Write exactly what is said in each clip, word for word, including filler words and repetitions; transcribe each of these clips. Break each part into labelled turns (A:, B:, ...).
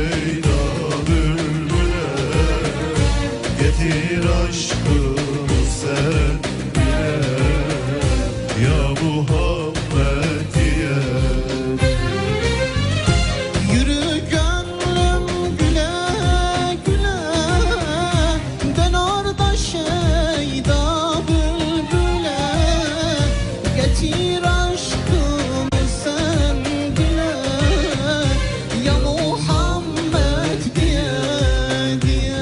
A: şeyda bülbüle, getir aşkını sen bile, ya Muhammed diye.
B: Yürü gönlüm güle güle, dön orada şeyda bülbüle, getir aşkımı sen dile, ya Muhammed diye diye.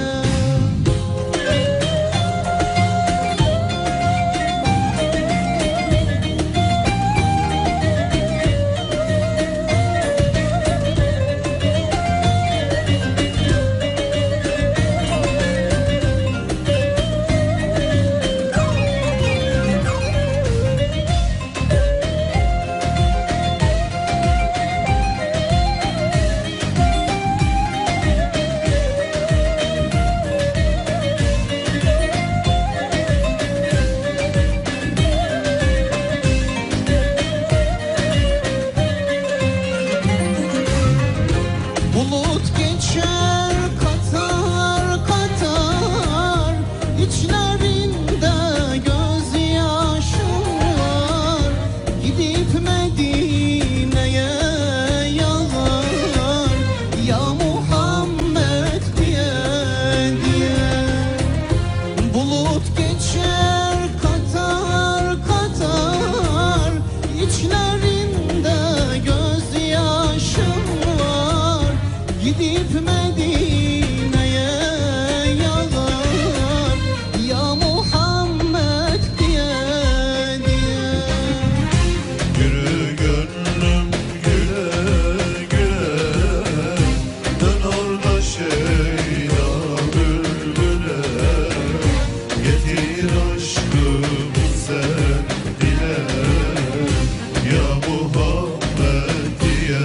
B: Bulut geçer katar katar, içlerinde gözyaşım var. Gidip Medine'ye yalvar, ya Muhammed diye diye. Bulut geçer katar katar, içlerinde gözyaşım var. Gidip Medine'ye yalvar, ya Muhammed diye diye.
A: Yürü gönlüm güle güle, dön orada şeyda bülbüle, getir aşkımı sen dile, ya Muhammed diye.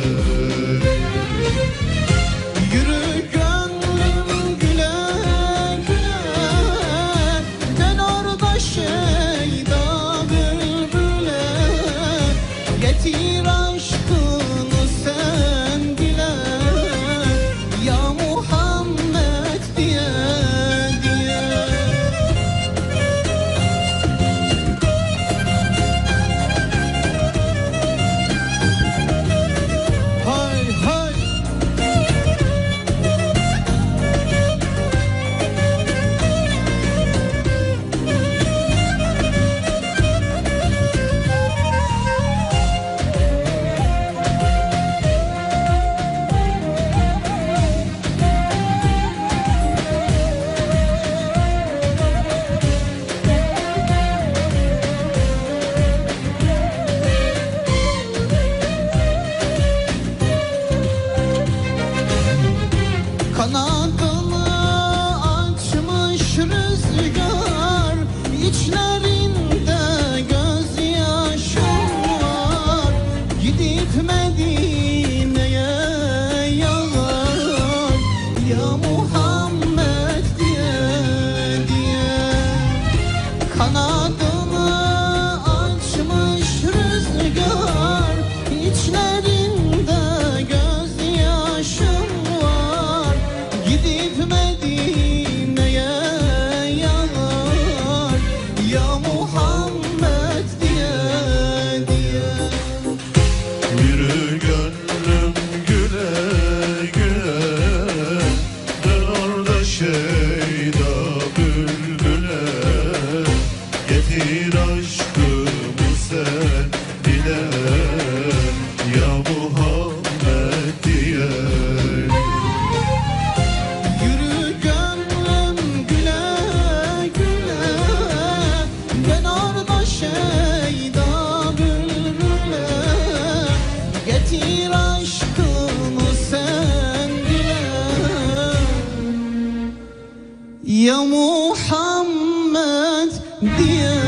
B: Yürü gönlüm güle güle, dön orada şeyda bülbüle, getir aşkını sen dile, ya Muhammed diye diye. Hay hay. Kanadını açmış rüzgar, içlerinde gözyaşım var. Gidip Medine'ye yalvar, ya Muhammed diye diye. Kanadını açmış rüzgar, içlerinde gözyaşım var. Gidip Medine'ye yalvar, ya Muhammed diye diye.
A: Yürü gönlüm güle güle, dön orada şeyda bülbüle, getir aşkımı sen dile, ya Muhammed diye.
B: Yürü gönlüm güle güle, dön orada şeyda bülbüle, getir aşkını sen dile, ya Muhammed diye